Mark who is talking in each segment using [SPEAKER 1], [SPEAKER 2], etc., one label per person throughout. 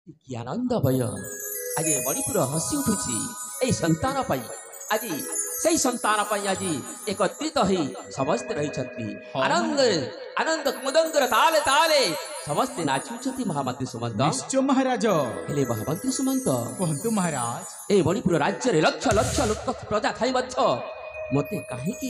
[SPEAKER 1] कि आनंद भय आज मणिपुर हसी उठुची ए संतान पाई आज से संतान पाई आज एकत्रित हो समस्त रही आनंद आनंद मुदंगर ताले ताले समस्ते नाचुंट महामंत्री सुमंत
[SPEAKER 2] निश्चय महाराज
[SPEAKER 1] हेले महामंत्री सुमंत
[SPEAKER 2] कहतु महाराज
[SPEAKER 1] ए मणिपुर राज्य रे लक्ष लक्ष लोक प्रजा थाई मध्य मते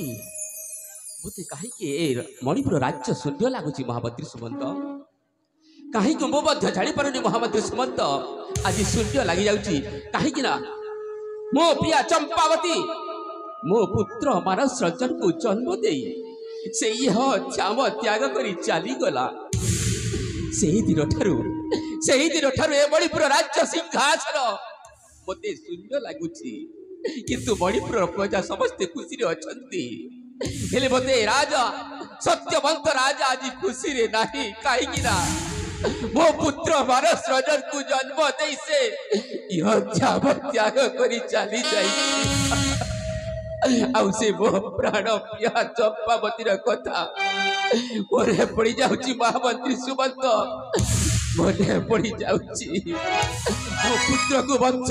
[SPEAKER 1] काहीकि ए मणिपुर राज्य शून्य लगुच महामंत्री सुमंत कहीं मो जानी पारुनी महामंत्री सुमंत आज शून्य लगी जाऊँगी कहीं मो प्रिया चंपावती मो पुत्र मानस रंजन को जन्म दे से श्याम त्याग कर चलीगला से दिन ठारू ए मणिपुर राज्य सिंहासन मते शून्य लगुच किंतु मणिपुर प्रजा समस्ते खुशी अच्छी हेले मते राजा सत्यवंत राजा आज खुशी रे नहीं कहीं मो पुत्र मानस रंजन को जन्म दे से त्याग कर चली से मो प्राण प्रिया चंपावती कथा मने पड़ जाऊँ महामंत्री सुमंत मने पड़ जाऊँ मो पुत्र को बंच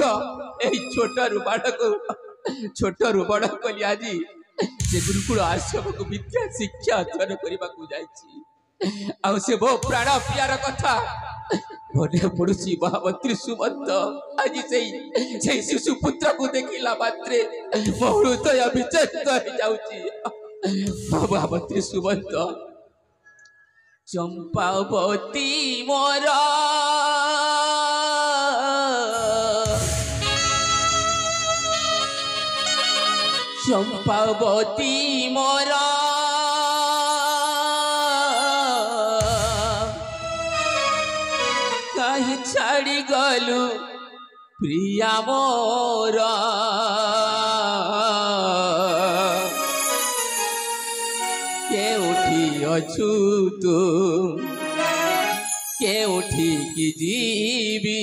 [SPEAKER 1] छोटू बड़ कली आज से गुरुकुल आश्रम को विद्या शिक्षा अध्ययन करने से मो प्राण प्रियार कथा मने पड़ुची महामंत्री सुमंत आज से शिशु पुत्र को देखला मात्रे मो हृदय विचलित हो जाउची महामंत्री सुमंत चंपावती मोर चंपावती मोर कहीं छाड़ी गलु प्रिया मोर केउठी अछु तू केउठी की जीवी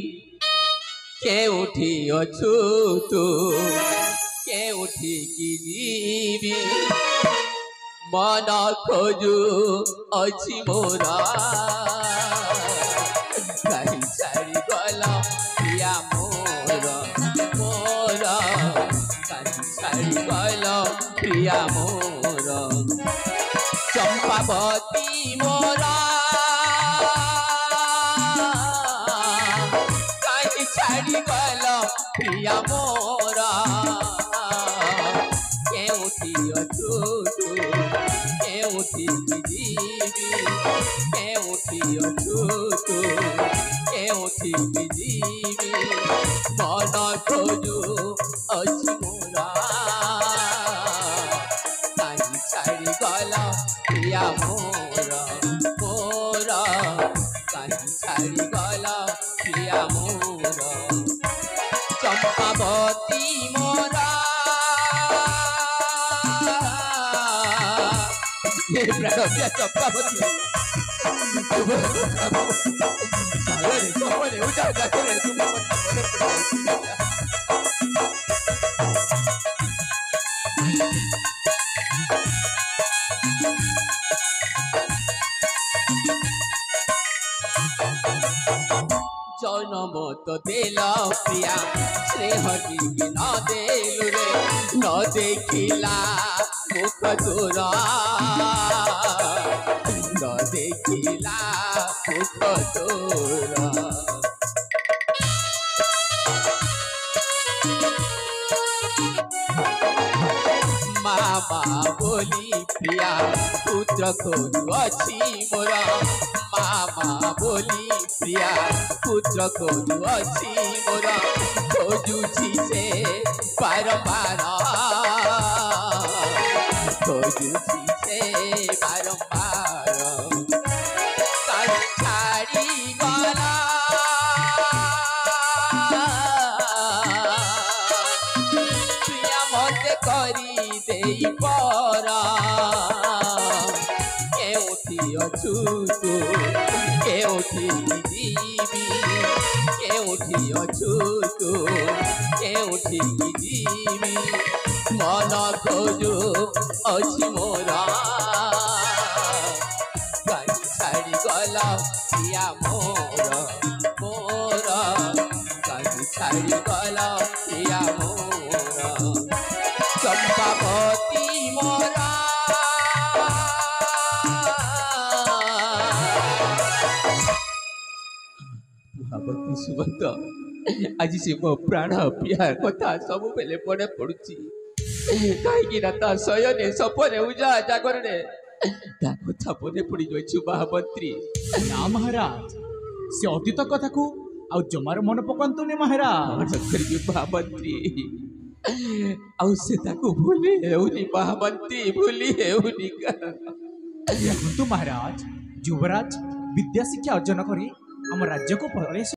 [SPEAKER 1] केउठी अछु तू केउठी की जीवी मन खोजु अछि मोरा कहीं छाड़ी गला प्रिया मोर मोर कहीं छाड़ी गला प्रिया मोर चंपावती मोरा कहीं छाड़ी गला प्रिया मोरा केउठी अछु तू केउठी जीवी केउठी अछु तू केउठी जीवी मन खोजु अछि मोरा कहीं छाड़ी गला प्रिया मोर मोर कहीं छाड़ी गला प्रिया मोर चंपावती मोरा चंपावती जन्म तो देला प्रिया स्नेह की न देलु रे न देखिला मुख तोरा न देखिला मुख तोरा मामा बोली प्रिया पुत्र खोजु अछि मोरा मामा बोली प्रिया पुत्र खोजु अछि मोरा खोजुछि से बारंबार खोजुछि से बारंबार छाड़ी गला प्रिया मते करी देई परा केउठी अछु तू केउठी जीवी केउठी अछु तू केउठी जीवी मन खोजु अछि मोरा कहीं छाड़ी गला प्रिया मोर मोर गला पिया मोरा चंपावती मोरा महावती सुमंत आज से मो प्राण पिया कथा सब बेले पड़े पड़ुची कहीं शयने सपने उजा जागर कथा पड़े पड़ी जाइछु महामंत्री
[SPEAKER 2] ना महाराज से अतीत कथा को आउ जमार मन पकांतुनी महाराज
[SPEAKER 1] महामंत्री आउ से ताको भूली हेउनी महामंत्री भूली हेउनी
[SPEAKER 2] देखंतु महाराज युवराज विद्या शिक्षा अर्जन करी हम राज्य को